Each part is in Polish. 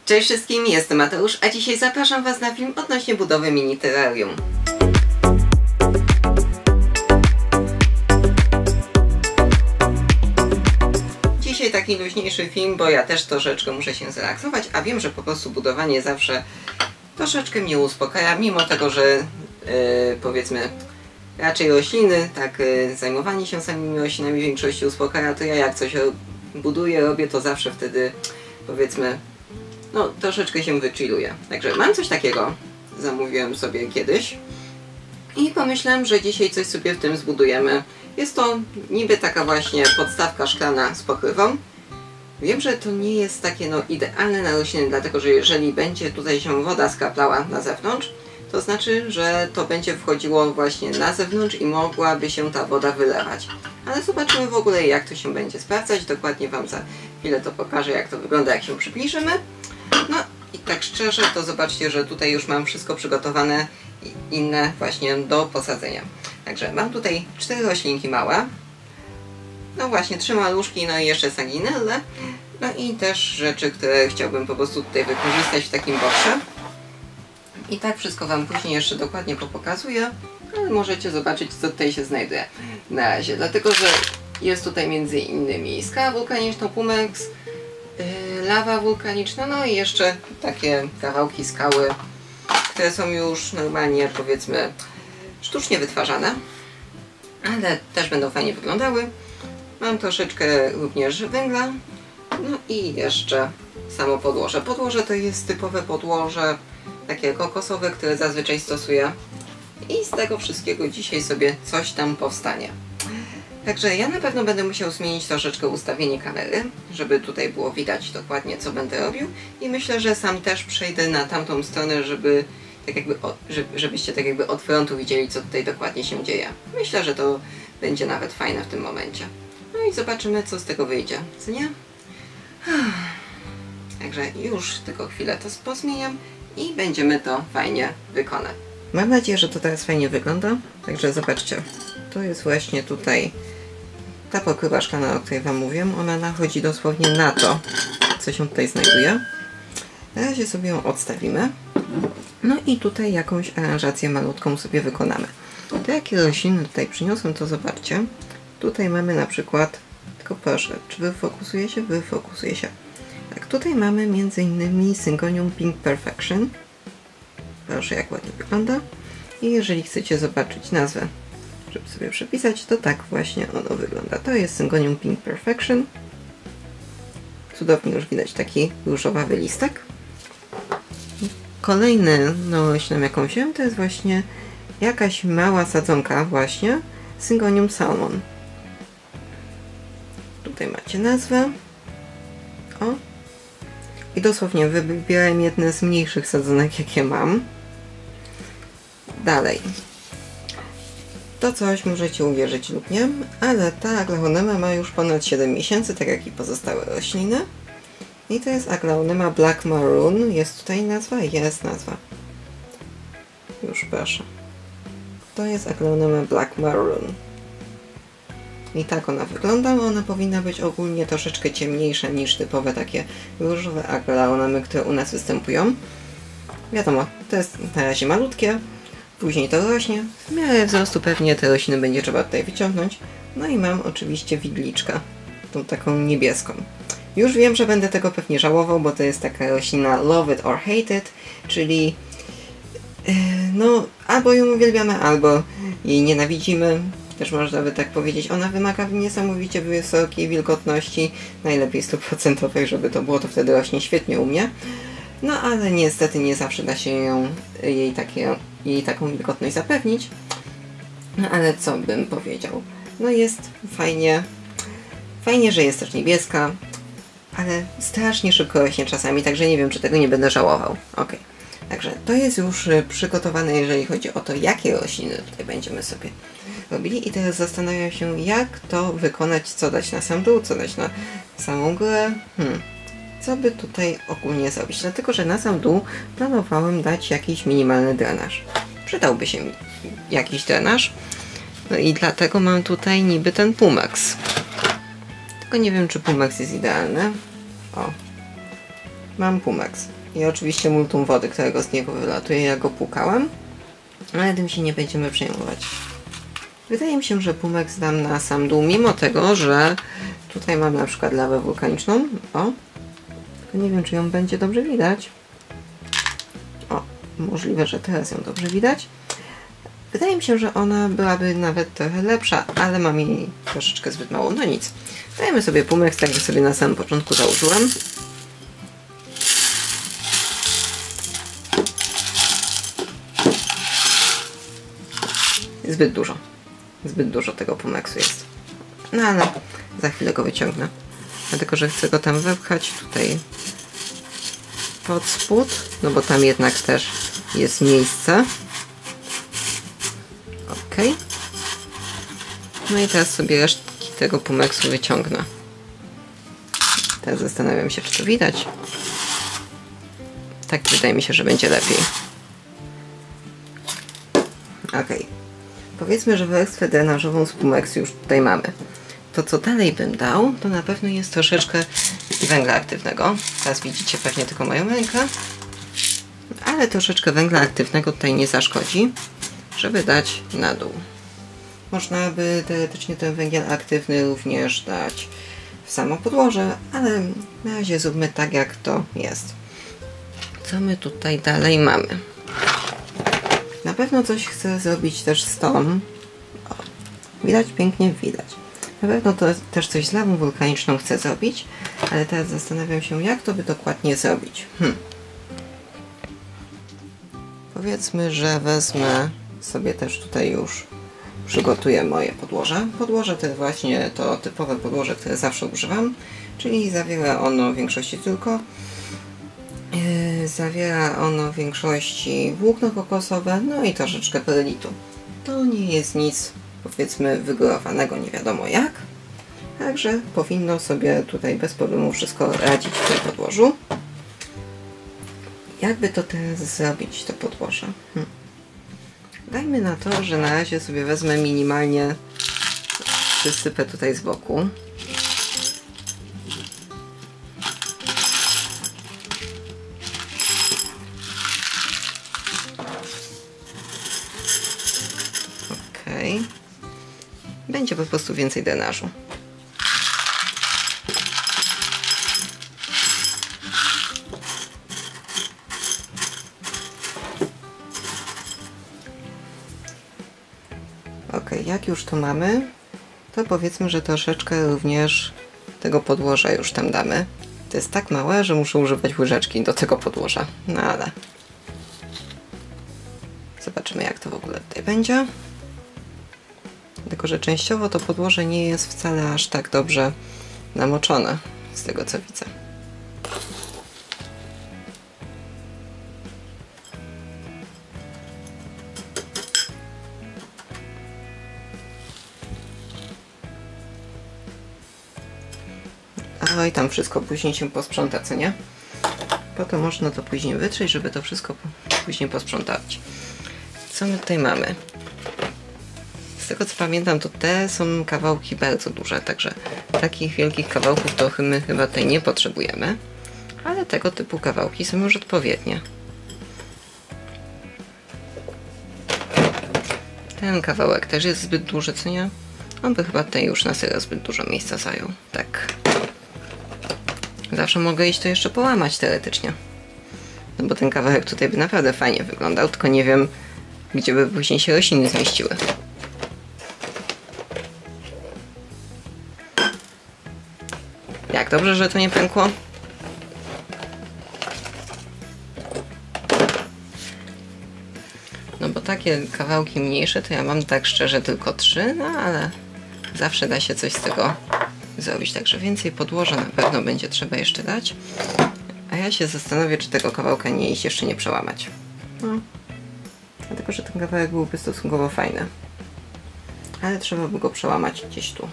Cześć wszystkim, jestem Mateusz, a dzisiaj zapraszam Was na film odnośnie budowy mini terrarium. Dzisiaj taki luźniejszy film, bo ja też troszeczkę muszę się zrelaksować, a wiem, że po prostu budowanie zawsze troszeczkę mnie uspokaja, mimo tego, że powiedzmy raczej rośliny, tak zajmowanie się samymi roślinami w większości uspokaja, to ja jak coś buduję, robię, to zawsze wtedy powiedzmy no troszeczkę się wychilluję. Także mam coś takiego, zamówiłem sobie kiedyś i pomyślałem, że dzisiaj coś sobie w tym zbudujemy. Jest to niby taka właśnie podstawka szklana z pokrywą. Wiem, że to nie jest takie no idealne na rośliny, dlatego że jeżeli będzie tutaj się woda skraplała na zewnątrz, to znaczy, że to będzie wchodziło właśnie na zewnątrz i mogłaby się ta woda wylewać. Ale zobaczymy w ogóle, jak to się będzie sprawdzać. Dokładnie Wam za chwilę to pokażę, jak to wygląda, jak się przybliżymy. No i tak szczerze, to zobaczcie, że tutaj już mam wszystko przygotowane inne właśnie do posadzenia. Także mam tutaj 4 roślinki małe. No właśnie, 3 maluszki, no i jeszcze sanginelle. No i też rzeczy, które chciałbym po prostu tutaj wykorzystać w takim boksie. I tak wszystko Wam później jeszcze dokładnie pokazuję, ale możecie zobaczyć, co tutaj się znajduje na razie. Dlatego, że jest tutaj między innymi skała wulkaniczna, pumex, lawa wulkaniczna, no i jeszcze takie kawałki skały, które są już normalnie powiedzmy sztucznie wytwarzane, ale też będą fajnie wyglądały. Mam troszeczkę również węgla, no i jeszcze samo podłoże. Podłoże to jest typowe podłoże takie kokosowe, które zazwyczaj stosuję i z tego wszystkiego dzisiaj sobie coś tam powstanie. Także ja na pewno będę musiał zmienić troszeczkę ustawienie kamery, żeby tutaj było widać dokładnie, co będę robił, i myślę, że sam też przejdę na tamtą stronę, żeby tak jakby żebyście tak jakby od frontu widzieli, co tutaj dokładnie się dzieje. Myślę, że to będzie nawet fajne w tym momencie. No i zobaczymy, co z tego wyjdzie, co nie? Także już tylko chwilę to pozmieniam i będziemy to fajnie wykonać. Mam nadzieję, że to teraz fajnie wygląda. Także zobaczcie, to jest właśnie tutaj ta pokrywa szklana, o której Wam mówiłem. Ona nachodzi dosłownie na to, co się tutaj znajduje. Na razie sobie ją odstawimy. No i tutaj jakąś aranżację malutką sobie wykonamy. Te jakie rośliny tutaj przyniosłem, to zobaczcie. Tutaj mamy na przykład, tylko proszę, czy wyfokusuje się? Wyfokusuje się. Tak, tutaj mamy między innymi Syngonium Pink Perfection. Proszę, jak ładnie wygląda. I jeżeli chcecie zobaczyć nazwę, żeby sobie przepisać, to tak właśnie ono wygląda. To jest Syngonium Pink Perfection. Cudownie już widać taki różowawy listek. Kolejny rośliną, jaką wziąłem, to jest właśnie jakaś mała sadzonka właśnie Syngonium Salmon. Tutaj macie nazwę. O. I dosłownie wybierałem jedne z mniejszych sadzonek, jakie mam. Dalej. To coś możecie uwierzyć lub nie, ale ta Aglaonema ma już ponad 7 miesięcy, tak jak i pozostałe rośliny. I to jest Aglaonema Black Maroon. Jest tutaj nazwa? Jest nazwa. Już proszę. To jest Aglaonema Black Maroon. I tak ona wygląda. Ona powinna być ogólnie troszeczkę ciemniejsza niż typowe takie różowe aglaonemy, które u nas występują. Wiadomo, to jest na razie malutkie. Później to rośnie. W miarę wzrostu pewnie te rośliny będzie trzeba tutaj wyciągnąć. No i mam oczywiście widliczkę. Tą taką niebieską. Już wiem, że będę tego pewnie żałował, bo to jest taka roślina Love It or Hate It, czyli no albo ją uwielbiamy, albo jej nienawidzimy. Też można by tak powiedzieć. Ona wymaga niesamowicie wysokiej wilgotności, najlepiej 100%, żeby to było, to wtedy rośnie świetnie u mnie. No ale niestety nie zawsze da się jej taką wilgotność zapewnić. No ale co bym powiedział? No jest fajnie. Fajnie, że jest też niebieska, ale strasznie szybko rośnie czasami, także nie wiem, czy tego nie będę żałował. Ok. Także to jest już przygotowane, jeżeli chodzi o to, jakie rośliny tutaj będziemy sobie robili. I teraz zastanawiam się, jak to wykonać, co dać na sam dół, co dać na samą górę. Co by tutaj ogólnie zrobić? Dlatego, że na sam dół planowałem dać jakiś minimalny drenaż. Przydałby się mi jakiś drenaż. No i dlatego mam tutaj niby ten pumex. Tylko nie wiem, czy pumex jest idealny. O, mam pumex. I oczywiście multum wody, którego z niego wylatuje, ja go płukałam, ale tym się nie będziemy przejmować. Wydaje mi się, że Pumex dam na sam dół, mimo tego, że tutaj mam na przykład lawę wulkaniczną. O, tylko nie wiem, czy ją będzie dobrze widać. O, możliwe, że teraz ją dobrze widać. Wydaje mi się, że ona byłaby nawet trochę lepsza, ale mam jej troszeczkę zbyt mało. No nic. Dajemy sobie Pumex, tak jak sobie na samym początku założyłam. Zbyt dużo. Zbyt dużo tego Pumexu jest. No ale za chwilę go wyciągnę. Dlatego, że chcę go tam wepchać tutaj pod spód, no bo tam jednak też jest miejsce. Ok. No i teraz sobie resztki tego Pumexu wyciągnę. Teraz zastanawiam się, czy to widać. Tak wydaje mi się, że będzie lepiej. Ok. Powiedzmy, że warstwę drenażową z Pumexu już tutaj mamy. To, co dalej bym dał, to na pewno jest troszeczkę węgla aktywnego. Teraz widzicie pewnie tylko moją rękę. Ale troszeczkę węgla aktywnego tutaj nie zaszkodzi, żeby dać na dół. Można by teoretycznie ten węgiel aktywny również dać w samo podłoże, ale na razie zróbmy tak, jak to jest. Co my tutaj dalej mamy? Na pewno coś chcę zrobić też z tą. O, widać? Pięknie widać. Na pewno to też coś z lawą wulkaniczną chcę zrobić, ale teraz zastanawiam się, jak to by dokładnie zrobić. Powiedzmy, że wezmę sobie też tutaj już przygotuję moje podłoże. Podłoże to właśnie to typowe podłoże, które zawsze używam, czyli zawiera ono w większości w większości włókno kokosowe, no i troszeczkę perlitu. To nie jest nic, powiedzmy, wygórowanego nie wiadomo jak, także powinno sobie tutaj bez problemu wszystko radzić w tym podłożu. Jakby to teraz zrobić, to podłoże? Dajmy na to, że na razie sobie wezmę minimalnie, przysypę tutaj z boku. Ok. Będzie po prostu więcej drenażu. Ok, jak już to mamy, to powiedzmy, że troszeczkę również tego podłoża już tam damy. To jest tak małe, że muszę używać łyżeczki do tego podłoża. No ale zobaczymy, jak to w ogóle tutaj będzie. Tylko że częściowo to podłoże nie jest wcale aż tak dobrze namoczone, z tego co widzę. Oj, tam wszystko później się posprząta, co nie? Po to można to później wytrzeć, żeby to wszystko później posprzątać. Co my tutaj mamy? Z tego co pamiętam, to te są kawałki bardzo duże, także takich wielkich kawałków to my chyba tutaj nie potrzebujemy, ale tego typu kawałki są już odpowiednie. Ten kawałek też jest zbyt duży, co nie? On by chyba tutaj już na serio zbyt dużo miejsca zajął. Tak. Zawsze mogę iść to jeszcze połamać teoretycznie. No bo ten kawałek tutaj by naprawdę fajnie wyglądał, tylko nie wiem, gdzie by później się rośliny zmieściły. Jak dobrze, że to nie pękło. No bo takie kawałki mniejsze to ja mam tak szczerze tylko 3, no ale zawsze da się coś z tego zrobić. Także więcej podłoża na pewno będzie trzeba jeszcze dać. A ja się zastanowię, czy tego kawałka nie iść jeszcze nie przełamać. No. Dlatego, że ten kawałek byłby stosunkowo fajny. Ale trzeba by go przełamać gdzieś tu.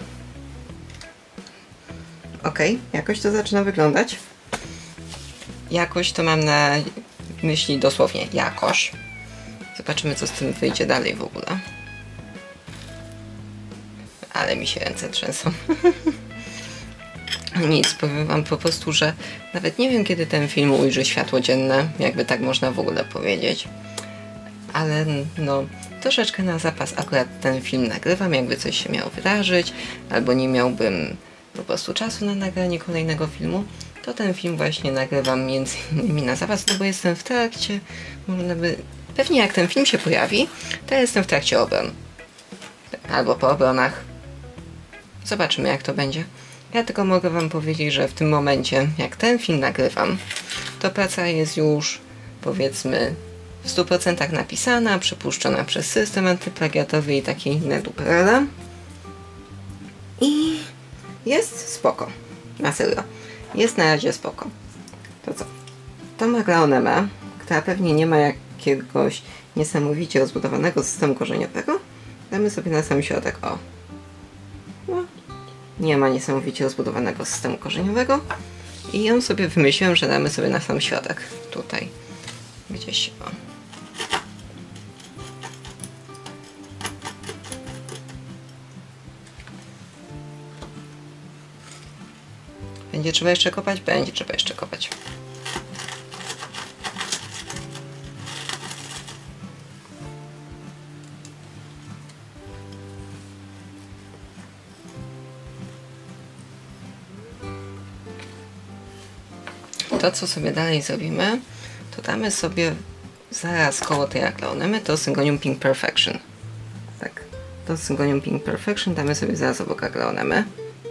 Ok, jakoś to zaczyna wyglądać. Jakoś to mam na myśli dosłownie jakoś. Zobaczymy, co z tym wyjdzie dalej w ogóle. Ale mi się ręce trzęsą. Nic, powiem wam po prostu, że nawet nie wiem, kiedy ten film ujrzy światło dzienne, jakby tak można w ogóle powiedzieć. Ale no, troszeczkę na zapas akurat ten film nagrywam, jakby coś się miało wydarzyć, albo nie miałbym po prostu czasu na nagranie kolejnego filmu, to ten film właśnie nagrywam między innymi na zapas, no bo jestem w trakcie, można by... Pewnie jak ten film się pojawi, to jestem w trakcie obron. Albo po obronach. Zobaczymy, jak to będzie. Ja tylko mogę wam powiedzieć, że w tym momencie, jak ten film nagrywam, to praca jest już, powiedzmy, w 100% napisana, przepuszczona przez system antyplagiatowy i takie inne duperele. I jest spoko. Na serio. Jest na razie spoko. To co? Tą agronemę, która pewnie nie ma jakiegoś niesamowicie rozbudowanego systemu korzeniowego, damy sobie na sam środek. O. No. Nie ma niesamowicie rozbudowanego systemu korzeniowego. I ją sobie wymyśliłem, że damy sobie na sam środek. Tutaj. Gdzieś. O. Będzie trzeba jeszcze kopać? Będzie trzeba jeszcze kopać. To, co sobie dalej zrobimy, to damy sobie zaraz koło tej aglonemy to Syngonium Pink Perfection. Tak, to Syngonium Pink Perfection damy sobie zaraz obok aglonemy.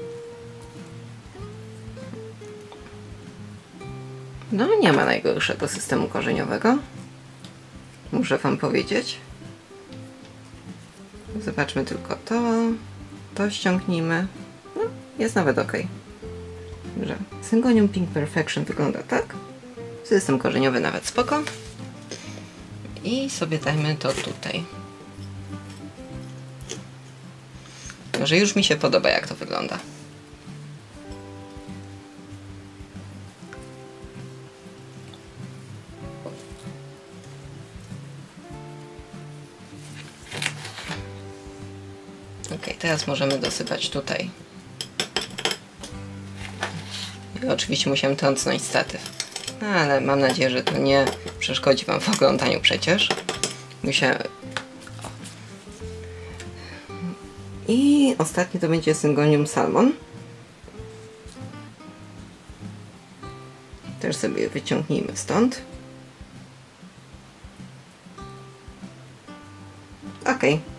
No, nie ma najgorszego systemu korzeniowego. Muszę wam powiedzieć. Zobaczmy tylko to. To ściągnijmy. No, jest nawet ok. Dobrze. Syngonium Pink Perfection wygląda tak. System korzeniowy nawet spoko. I sobie dajmy to tutaj. Może już mi się podoba, jak to wygląda. Ok, teraz możemy dosypać tutaj. I oczywiście musiałem trącnąć statyw. No, ale mam nadzieję, że to nie przeszkodzi wam w oglądaniu przecież. I ostatni to będzie Syngonium Salmon. Też sobie wyciągnijmy stąd. Ok.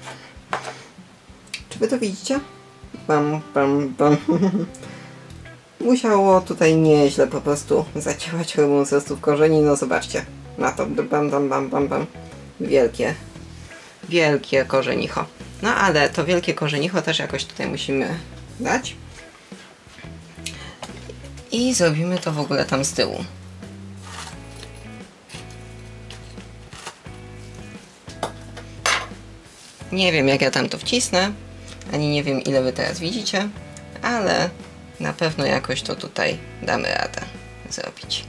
Czy wy to widzicie? Bam, bam, bam. Musiało tutaj nieźle po prostu zaciąłać hormon wzrostu korzeni. No zobaczcie na to. Bam, bam, bam, bam, bam. Wielkie. Wielkie korzenicho. No ale to wielkie korzenicho też jakoś tutaj musimy dać. I zrobimy to w ogóle tam z tyłu. Nie wiem, jak ja tam to wcisnę, ani nie wiem, ile wy teraz widzicie, ale na pewno jakoś to tutaj damy radę zrobić.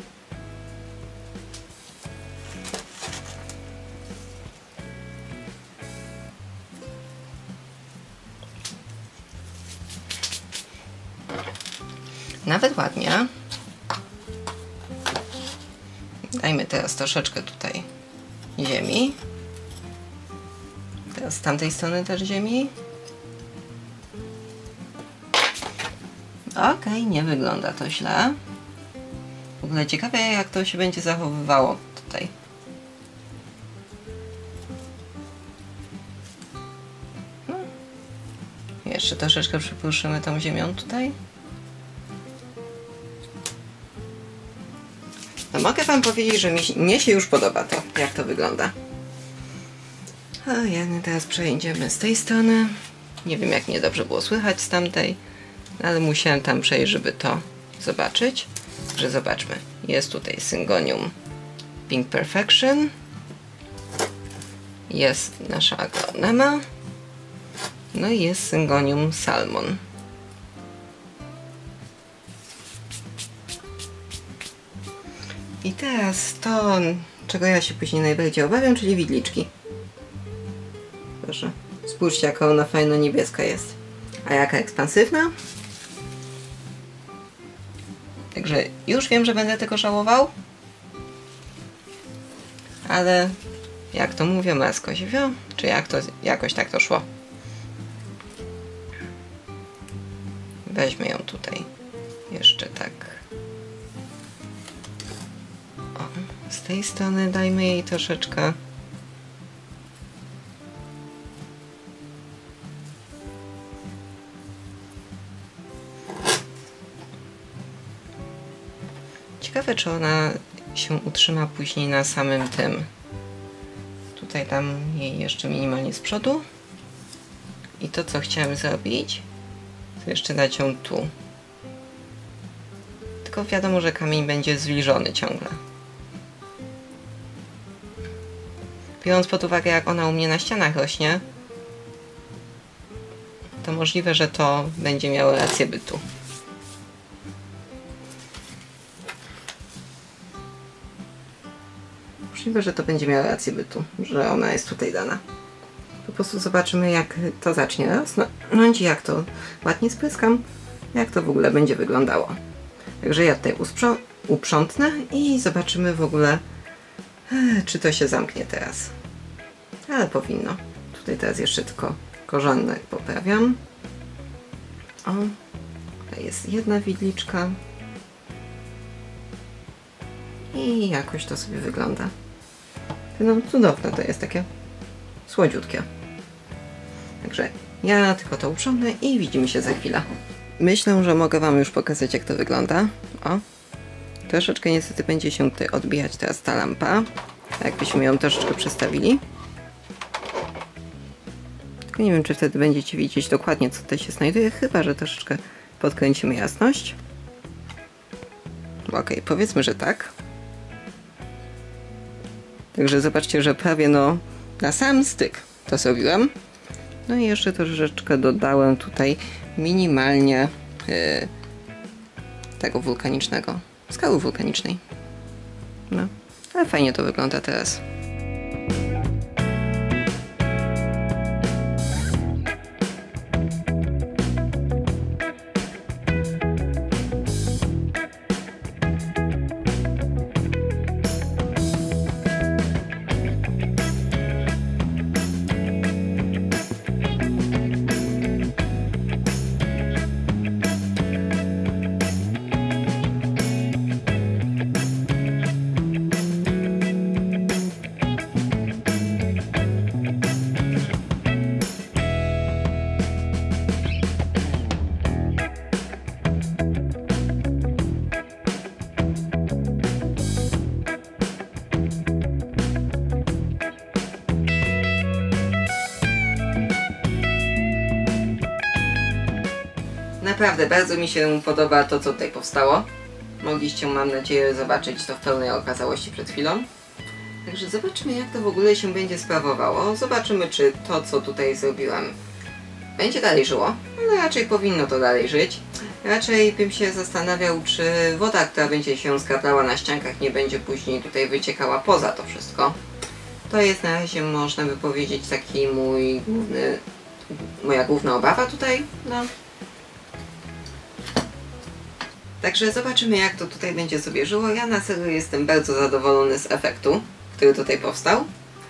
Nawet ładnie. Dajmy teraz troszeczkę tutaj ziemi. Teraz z tamtej strony też ziemi. Ok, nie wygląda to źle. W ogóle ciekawe, jak to się będzie zachowywało tutaj. No. Jeszcze troszeczkę przypłyszymy tą ziemią tutaj. No mogę wam powiedzieć, że mnie się już podoba to, jak to wygląda. A teraz przejdziemy z tej strony. Nie wiem, jak mnie dobrze było słychać z tamtej, ale musiałem tam przejść, żeby to zobaczyć. Że zobaczmy, jest tutaj Syngonium Pink Perfection. Jest nasza aglonema. No i jest Syngonium Salmon. I teraz to, czego ja się później najbardziej obawiam, czyli widliczki. Proszę, spójrzcie, jaka ona fajno niebieska jest. A jaka ekspansywna? Także już wiem, że będę tego żałował. Ale jak to mówię, masko ziewio? Czy jak to, jakoś tak to szło? Weźmy ją tutaj. Jeszcze tak. O, z tej strony dajmy jej troszeczkę. Ciekawe, czy ona się utrzyma później na samym tym. Tutaj dam jej jeszcze minimalnie z przodu. I to, co chciałem zrobić, to jeszcze dać ją tu. Tylko wiadomo, że kamień będzie zbliżony ciągle. Biorąc pod uwagę, jak ona u mnie na ścianach rośnie, to możliwe, że to będzie miało rację bytu. Możliwe, że to będzie miało rację bytu, że ona jest tutaj dana. Po prostu zobaczymy, jak to zacznie rosnąć i jak to ładnie spryskam, jak to w ogóle będzie wyglądało. Także ja tutaj uprzątnę i zobaczymy w ogóle, czy to się zamknie teraz. Ale powinno. Tutaj teraz jeszcze tylko korzonek poprawiam. O, tutaj jest jedna widliczka. I jakoś to sobie wygląda. No cudowne to jest, takie słodziutkie. Także ja tylko to uprzątnę i widzimy się za chwilę. Myślę, że mogę Wam już pokazać, jak to wygląda. O, troszeczkę niestety będzie się tutaj odbijać teraz ta lampa. Jakbyśmy ją troszeczkę przestawili. Tylko nie wiem, czy wtedy będziecie widzieć dokładnie, co tutaj się znajduje, chyba że troszeczkę podkręcimy jasność. Ok, powiedzmy, że tak. Także zobaczcie, że prawie no na sam styk to zrobiłem. No i jeszcze troszeczkę dodałem tutaj minimalnie tego wulkanicznego, skały wulkanicznej. No, ale fajnie to wygląda teraz. Naprawdę bardzo mi się podoba to, co tutaj powstało. Mogliście, mam nadzieję, zobaczyć to w pełnej okazałości przed chwilą. Także zobaczymy, jak to w ogóle się będzie sprawowało. Zobaczymy, czy to, co tutaj zrobiłam, będzie dalej żyło. No raczej powinno to dalej żyć. Raczej bym się zastanawiał, czy woda, która będzie się skraplała na ściankach, nie będzie później tutaj wyciekała poza to wszystko. To jest na razie, można by powiedzieć, taki moja główna obawa tutaj. No. Także zobaczymy, jak to tutaj będzie sobie żyło. Ja na serio jestem bardzo zadowolony z efektu, który tutaj powstał.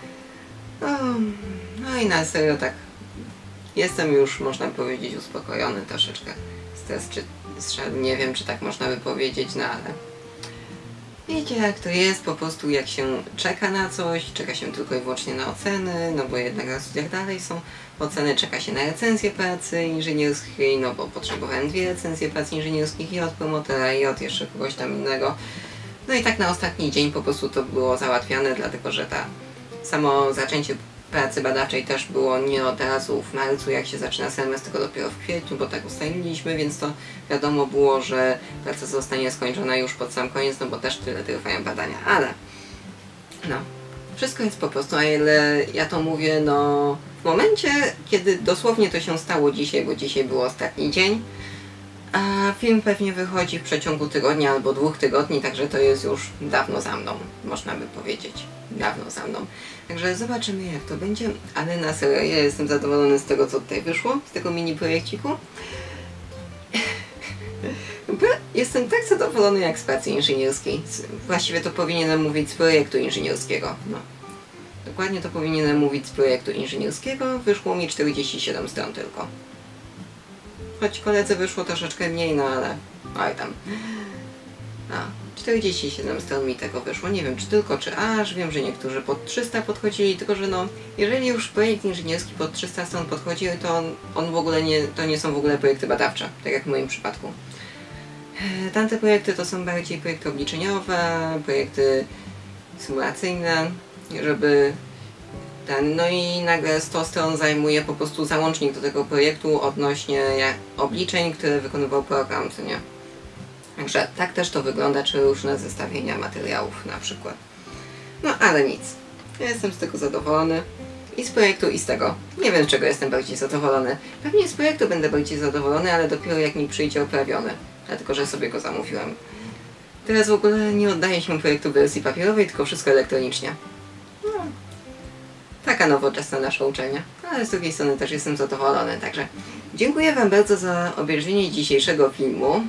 No i na serio tak jestem już, można powiedzieć, uspokojony troszeczkę. Stres, nie wiem, czy tak można by powiedzieć, no ale wiecie, jak to jest, po prostu jak się czeka na coś, czeka się tylko i wyłącznie na oceny, no bo jednak na studiach dalej są oceny, czeka się na recenzję pracy inżynierskiej, no bo potrzebowałem 2 recenzje pracy inżynierskich i od promotera i od jeszcze kogoś tam innego. No i tak na ostatni dzień po prostu to było załatwiane, dlatego że samo zaczęcie pracy badawczej też było nie od razu w marcu, jak się zaczyna semestr, tylko dopiero w kwietniu, bo tak ustaliliśmy, więc to wiadomo było, że praca zostanie skończona już pod sam koniec, no bo też tyle trwają badania, ale no, wszystko jest po prostu, a ile ja to mówię, no w momencie, kiedy dosłownie to się stało dzisiaj, bo dzisiaj był ostatni dzień, a film pewnie wychodzi w przeciągu tygodnia albo 2 tygodni, także to jest już dawno za mną, można by powiedzieć. Dawno za mną. Także zobaczymy, jak to będzie, ale na serio, ja jestem zadowolony z tego, co tutaj wyszło, z tego mini projekciku. Jestem tak zadowolony jak z pracy inżynierskiej. Właściwie to powinienem mówić z projektu inżynierskiego. No. Dokładnie to powinienem mówić z projektu inżynierskiego. Wyszło mi 47 stron tylko. Choć koledze wyszło troszeczkę mniej, no ale... Oj tam. No, 47 stron mi tego wyszło. Nie wiem czy tylko, czy aż. Wiem, że niektórzy pod 300 podchodzili, tylko że no... Jeżeli już projekt inżynierski pod 300 stron podchodzi, to on w ogóle nie... To nie są w ogóle projekty badawcze. Tak jak w moim przypadku. Tamte projekty to są bardziej projekty obliczeniowe, projekty symulacyjne, żeby no i nagle 100 stron zajmuje po prostu załącznik do tego projektu odnośnie obliczeń, które wykonywał program, co nie? Także tak też to wygląda, czy różne zestawienia materiałów na przykład. No ale nic. Ja jestem z tego zadowolony. I z projektu, i z tego. Nie wiem, z czego jestem bardziej zadowolony. Pewnie z projektu będę bardziej zadowolony, ale dopiero jak mi przyjdzie oprawiony. Dlatego, że sobie go zamówiłem. Teraz w ogóle nie oddaje się projektu w wersji papierowej, tylko wszystko elektronicznie. No, taka nowoczesna nasza uczelnia. Ale z drugiej strony też jestem zadowolony. Także dziękuję Wam bardzo za obejrzenie dzisiejszego filmu.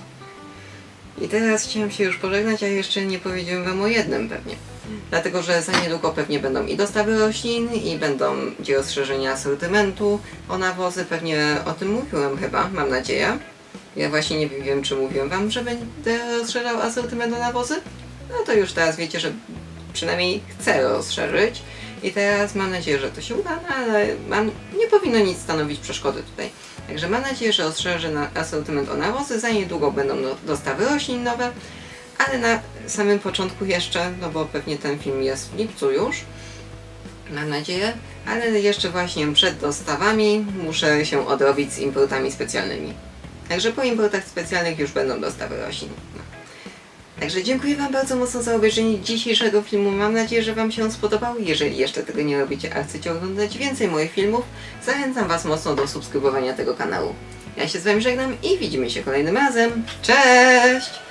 I teraz chciałem się już pożegnać, a jeszcze nie powiedziałem Wam o jednym pewnie. Dlatego, że za niedługo pewnie będą i dostawy roślin, i będzie rozszerzenie asortymentu o nawozy. Pewnie o tym mówiłem chyba, mam nadzieję. Ja właśnie nie wiem, czy mówiłem Wam, że będę rozszerzał asortyment o nawozy. No to już teraz wiecie, że przynajmniej chcę rozszerzyć. I teraz mam nadzieję, że to się uda, no ale nie powinno nic stanowić przeszkody tutaj. Także mam nadzieję, że rozszerzę asortyment o nawozy. Za niedługo będą dostawy roślin nowe. Ale na samym początku jeszcze, no bo pewnie ten film jest w lipcu już, mam nadzieję, ale jeszcze właśnie przed dostawami muszę się odrobić z importami specjalnymi. Także po importach specjalnych już będą dostawy roślin. No. Także dziękuję Wam bardzo mocno za obejrzenie dzisiejszego filmu. Mam nadzieję, że Wam się on spodobał. Jeżeli jeszcze tego nie robicie, a chcecie oglądać więcej moich filmów, zachęcam Was mocno do subskrybowania tego kanału. Ja się z Wami żegnam i widzimy się kolejnym razem. Cześć!